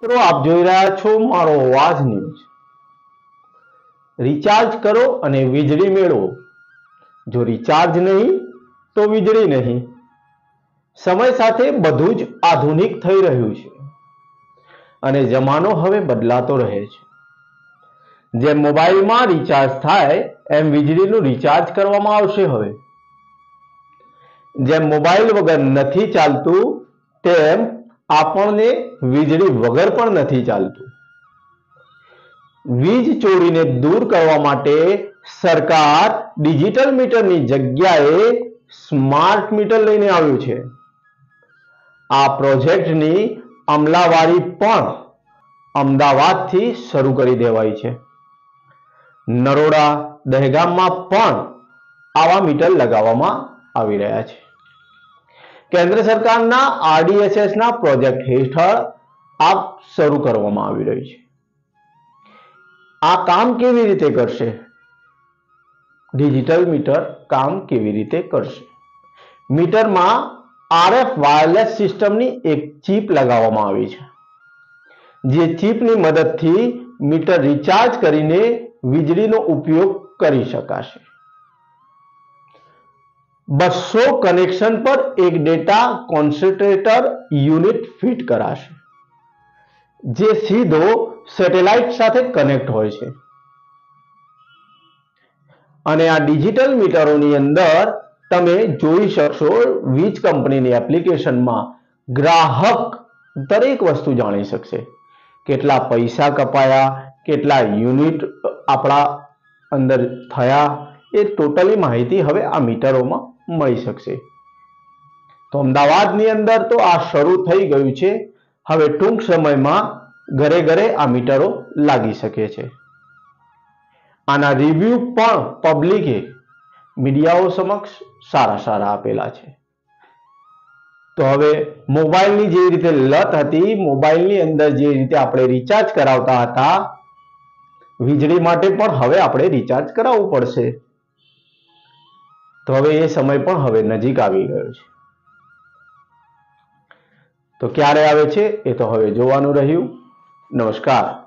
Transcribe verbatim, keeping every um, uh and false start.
મિત્રો આપ જોઈ રહ્યા છો મારો અવાજ ન્યૂઝ। રિચાર્જ કરો અને વીજળી મેળવો। જો રિચાર્જ નહીં તો વીજળી નહીં। સમય સાથે બધું જ આધુનિક થઈ રહ્યું છે અને જમાનો હવે બદલાતો રહે છે। જેમ મોબાઈલમાં રિચાર્જ થાય એમ વીજળીનું રિચાર્જ કરવામાં આવશે। હવે જેમ મોબાઈલ વગર નથી ચાલતું તેમ આપણને વીજળી વગર પણ નથી ચાલતું। વીજ ચોરીને दूर કરવા માટે સરકાર ડિજિટલ મીટરની જગ્યાએ સ્માર્ટ મીટર લઈને આવ્યું છે। આ પ્રોજેક્ટની અમલાવારી પણ અમદાવાદથી શરૂ કરી દેવાઈ છે। નરોડા દહેગામમાં પણ આવા મીટર લગાવવામાં આવી રહ્યા છે। કેન્દ્ર સરકારના આરડીએસએસના પ્રોજેક્ટ હેઠળ આ શરૂ કરવામાં આવી રહ્યું છે। આ કામ કેવી રીતે કરશે? ડિજિટલ મીટર કામ કેવી રીતે કરશે? મીટરમાં આરએફ વાયરલેસ સિસ્ટમની એક ચિપ લગાવવામાં આવી છે, જે ચિપની મદદથી મીટર રિચાર્જ કરીને વીજળીનો ઉપયોગ કરી શકાશે। બસો કનેક્શન પર એક ડેટા કોન્સન્ટ્રેટર યુનિટ ફિટ કરાશે, જે સીધો સેટેલાઇટ સાથે કનેક્ટ હોય છે અને આ ડિજિટલ મીટરોની અંદર તમે જોઈ શકશો વીજ કંપનીની એપ્લિકેશનમાં ગ્રાહક દરેક વસ્તુ જાણી શકશે। કેટલા પૈસા કપાયા, કેટલા યુનિટ આપણા અંદર થયા, એ ટોટલી માહિતી હવે આ મીટરોમાં મળી શકશે। તો અમદાવાદની અંદર તો આ શરૂ થઈ ગયું છે। હવે ટૂંક સમયમાં ઘરે ઘરે આ મીટરો લાગી શકે છે। આના રિવ્યુ પણ પબ્લિકે મીડિયાઓ સમક્ષ સારા સારા આપેલા છે। તો હવે મોબાઈલની જે રીતે લત હતી, મોબાઈલની અંદર જે રીતે આપણે રિચાર્જ કરાવતા હતા, વીજળી માટે પણ હવે આપણે રિચાર્જ કરાવવું પડશે। તો હવે એ સમય પણ હવે નજીક આવી ગયો છે। તો ક્યારે આવે છે એ તો હવે જોવાનું રહ્યું। નમસ્કાર।